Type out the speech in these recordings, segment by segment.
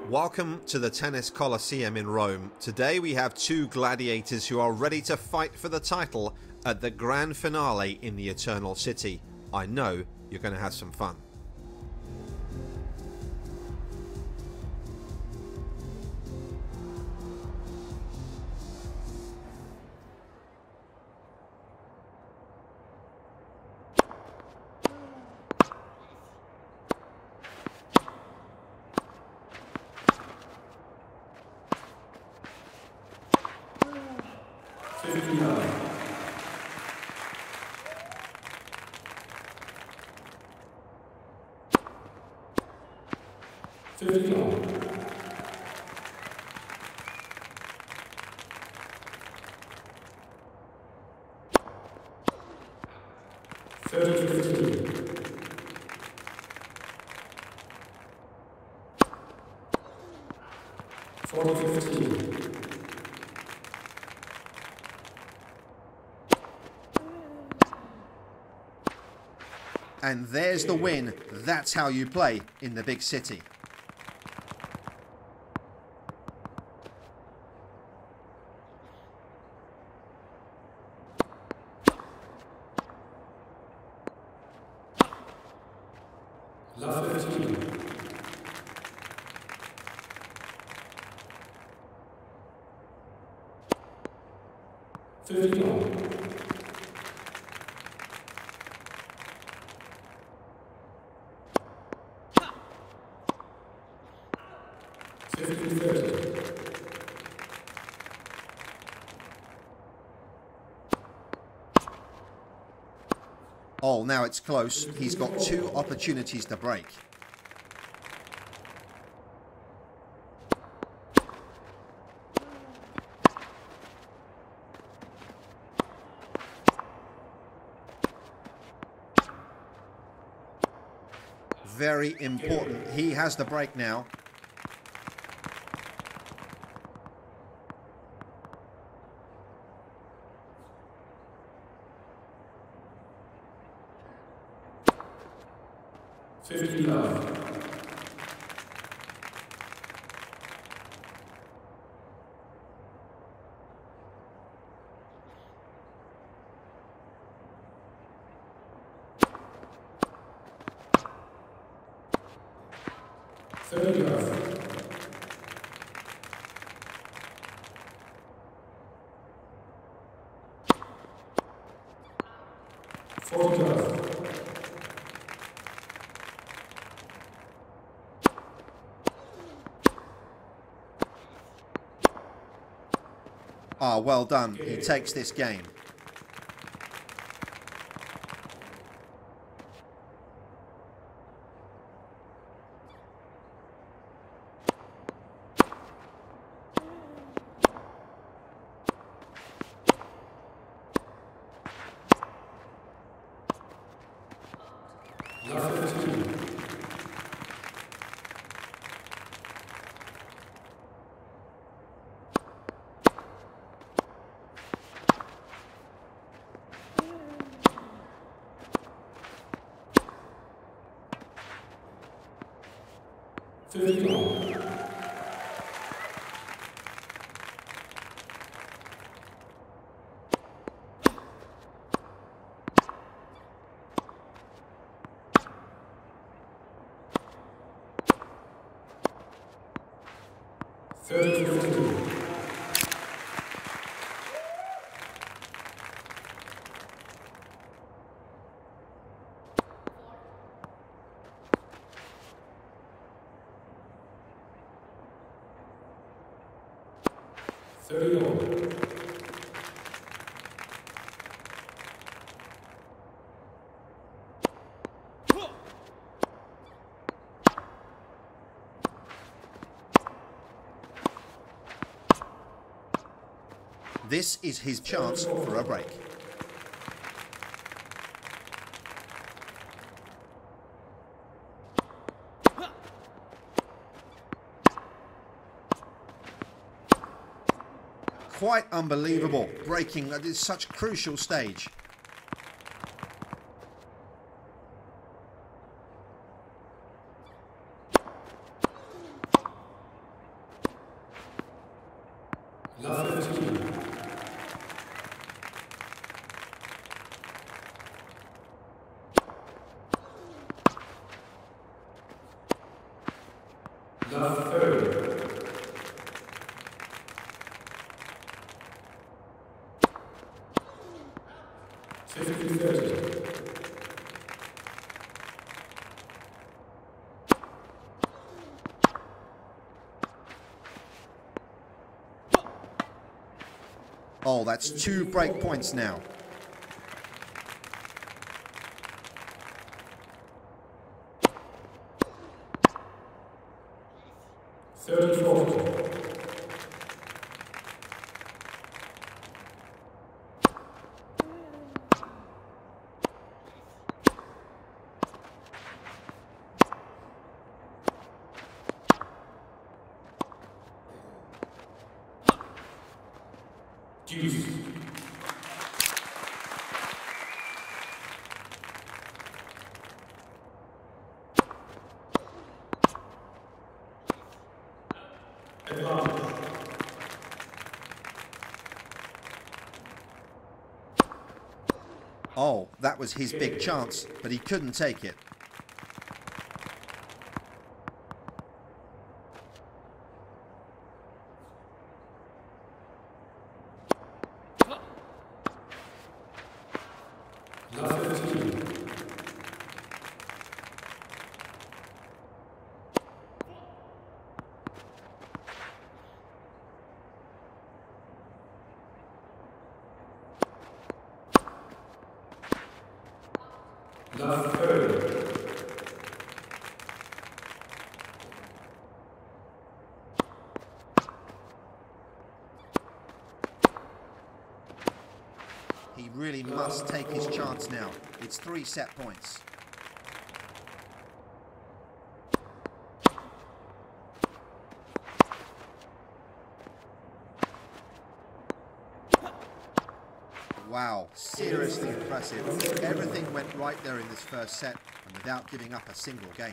Welcome to the Tennis Colosseum in Rome. Today we have two gladiators who are ready to fight for the title at the grand finale in the Eternal City. I know you're going to have some fun. And there's the win. That's how you play in the big city. Oh, now it's close. He's got two opportunities to break. Very important. He has the break now. Ah, well done. He takes this game. This is his chance for a break. Quite unbelievable, breaking at such a crucial stage. La 15. La 30. Oh, that's 2 break points now. Deuce. Oh, that was his big chance, but he couldn't take it. La 15. La 30. He really must take his chance now. It's 3 set points. Wow, seriously impressive. Everything went right there in this first set and without giving up a single game.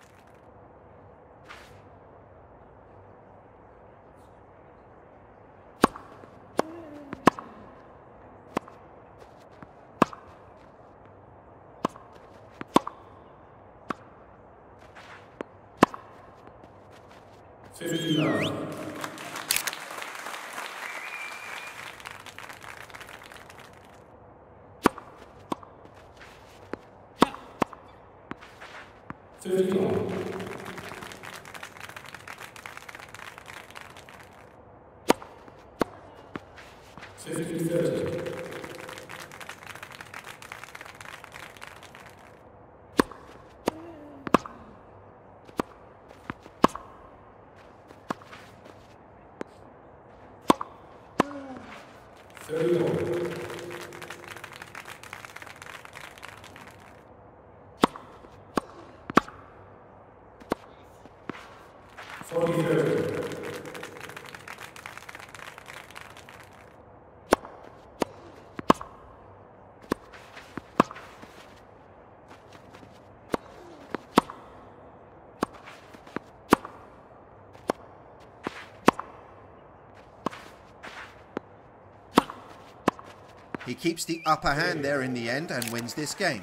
He keeps the upper hand there in the end and wins this game.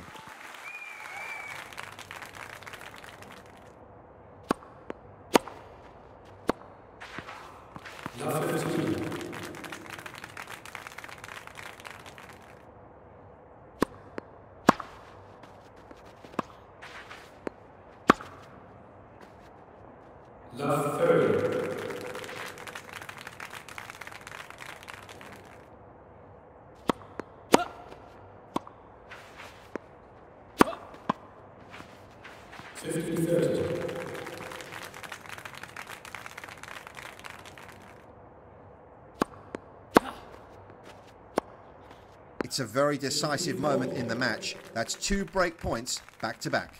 La 15. La 30. It's a very decisive moment in the match. That's 2 break points back to back.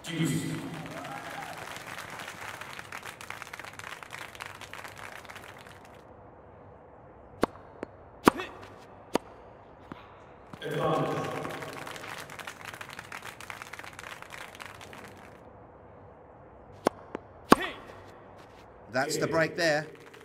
Deuce. Advantage. That's the break there.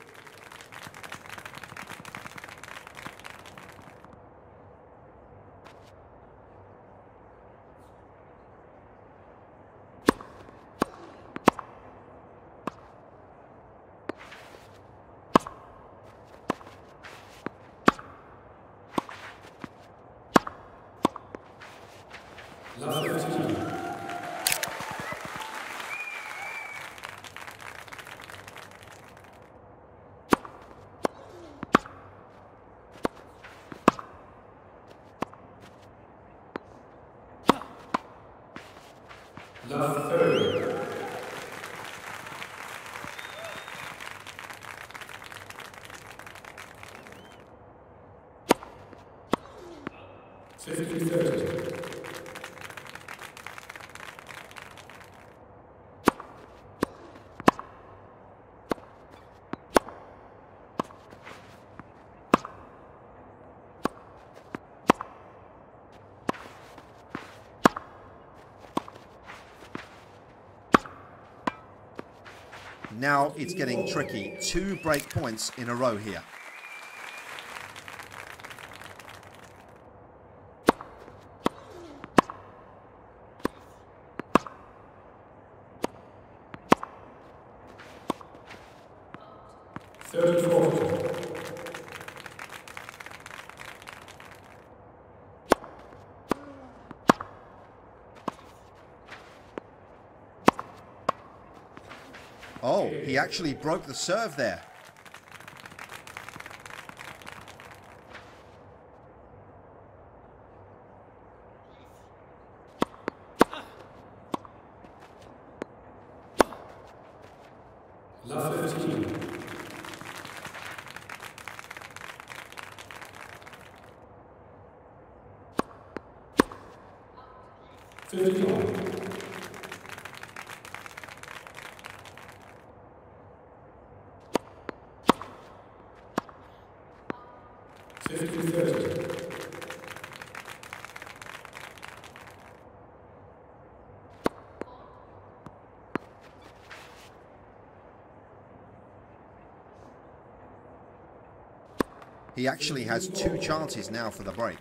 Love 15. Love 30. Fifty 30. Now it's getting tricky. 2 break points in a row here. Oh, he actually broke the serve there. Love 15. He actually has 2 chances now for the break.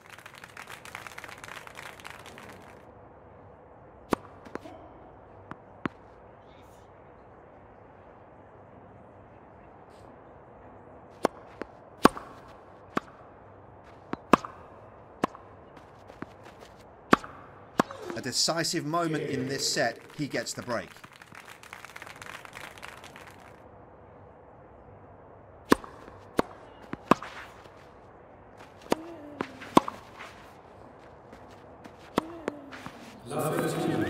A decisive moment in this set, he gets the break. Love 15.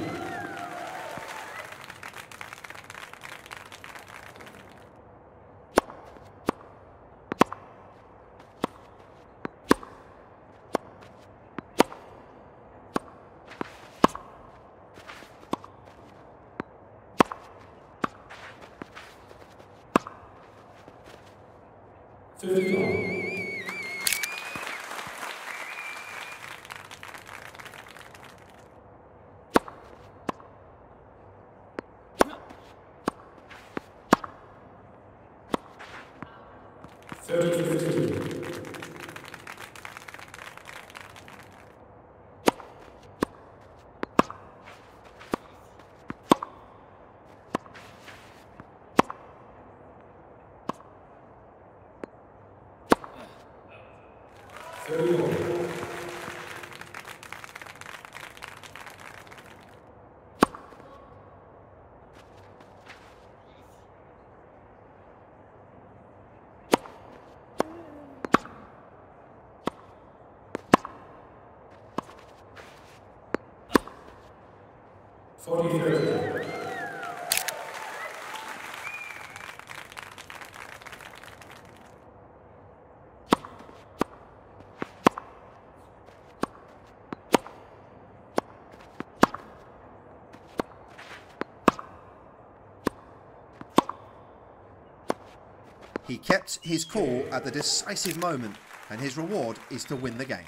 He kept his cool at the decisive moment, and his reward is to win the game.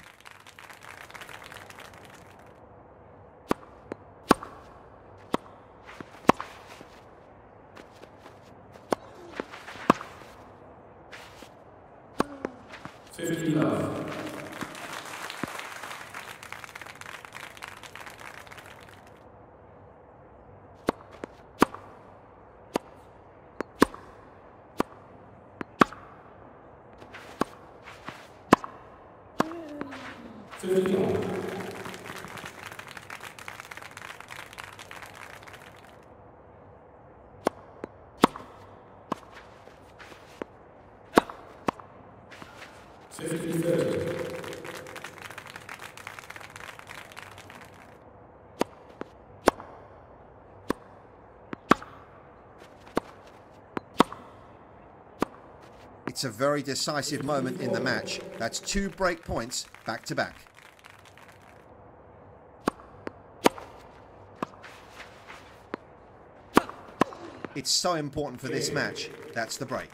Love. It's a very decisive moment in the match. That's 2 break points back to back. It's so important for this match. That's the break.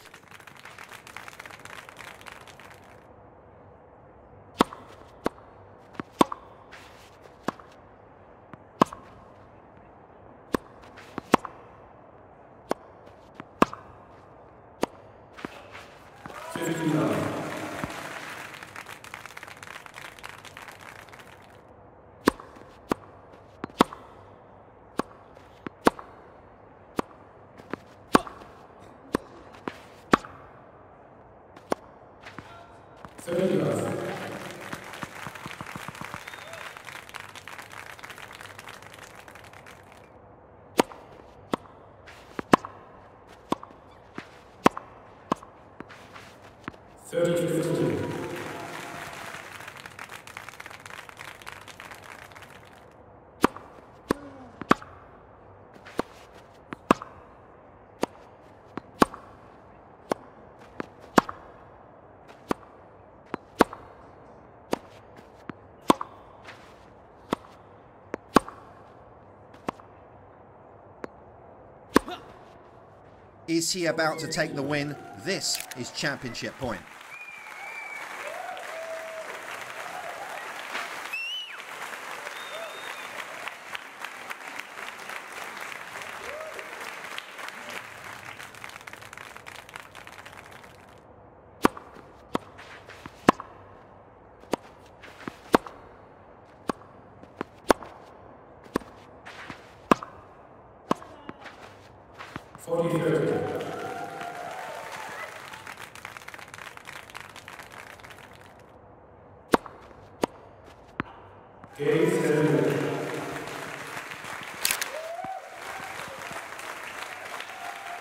Is he about to take the win? This is championship point.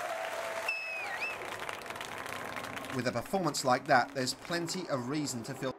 With a performance like that, there's plenty of reason to feel